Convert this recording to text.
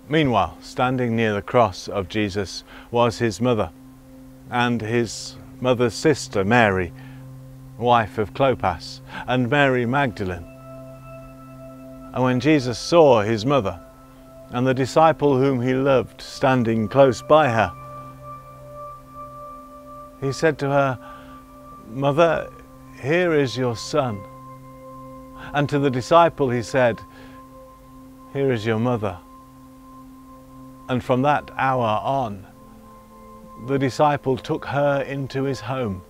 Meanwhile, standing near the cross of Jesus was his mother, and his mother's sister Mary, wife of Clopas, and Mary Magdalene. And when Jesus saw his mother and the disciple whom he loved standing close by her, he said to her, "Mother, here is your son." And to the disciple he said, "Here is your mother." And from that hour on, the disciple took her into his home